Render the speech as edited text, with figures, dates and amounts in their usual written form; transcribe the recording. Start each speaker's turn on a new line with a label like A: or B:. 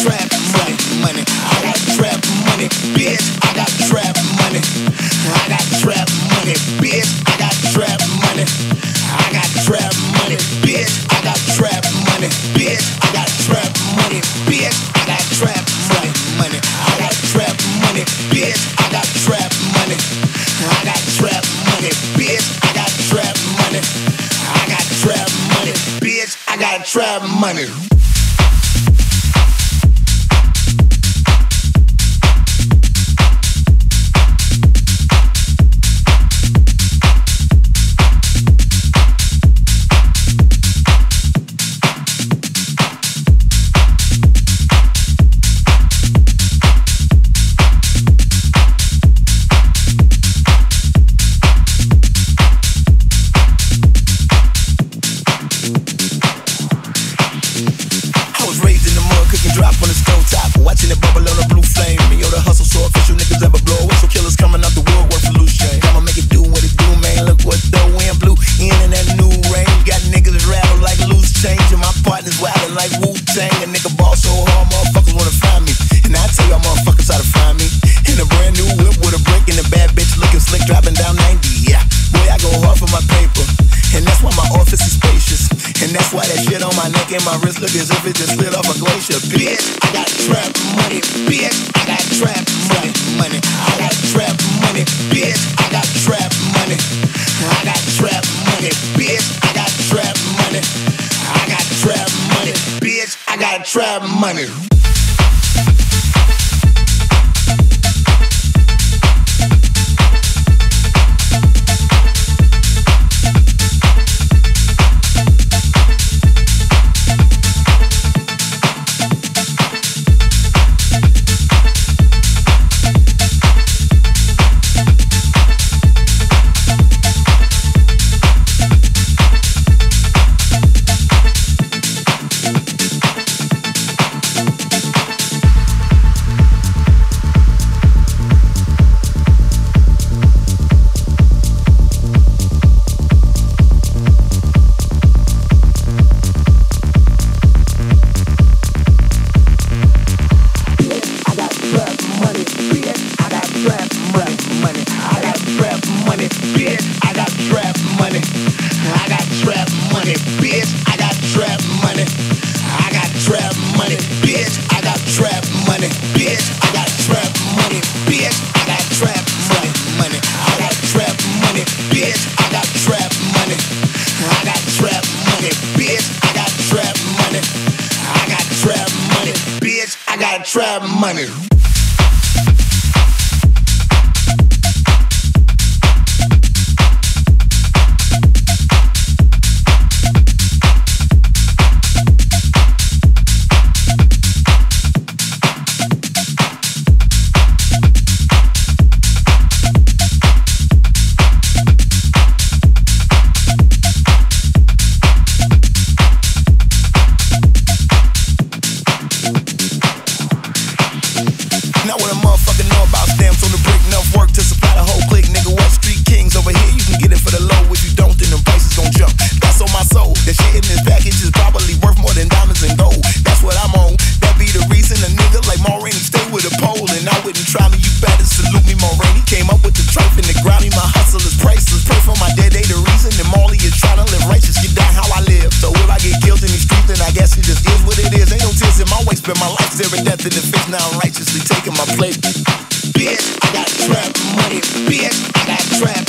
A: trap money. I got trap money, bitch. I got trap money. I got trap money, bitch. I got trap money. I got trap money, bitch. I got trap money, bitch. I got trap money, bitch. I got trap money. I got trap money, bitch. I got trap money. I got trap money, bitch. I got trap money. I got trap money, bitch. I got trap money.
B: Watching it bubble on a blue flame. Yo, the hustle so official, niggas ever blow away. So killers coming out the woodwork for loose change. I'ma make it do what it do, man. Look what the wind blew in that new rain. Got niggas rattled like loose change. And my partners wildin' like Wu-Tang. A nigga ball so hard, motherfuckers wanna find me. And I tell y'all motherfuckers how to find me. In a brand new whip with a brick and a bad bitch looking slick, dropping down 90. Yeah, boy, I go hard for my paper. And that's why my office is spacious. And that's why that shit on my neck and my wrist look as if it just slid off a glacier. Bitch, I got trap money. Bitch, I got trap money. I got trap money. Bitch, I got trap money. I got trap money. Bitch, I got trap money. I got trap money. Bitch, I got trap money. Trap money. Death in the face, now I'm righteously taking my place. Bitch, I got trap money. Bitch, I got trap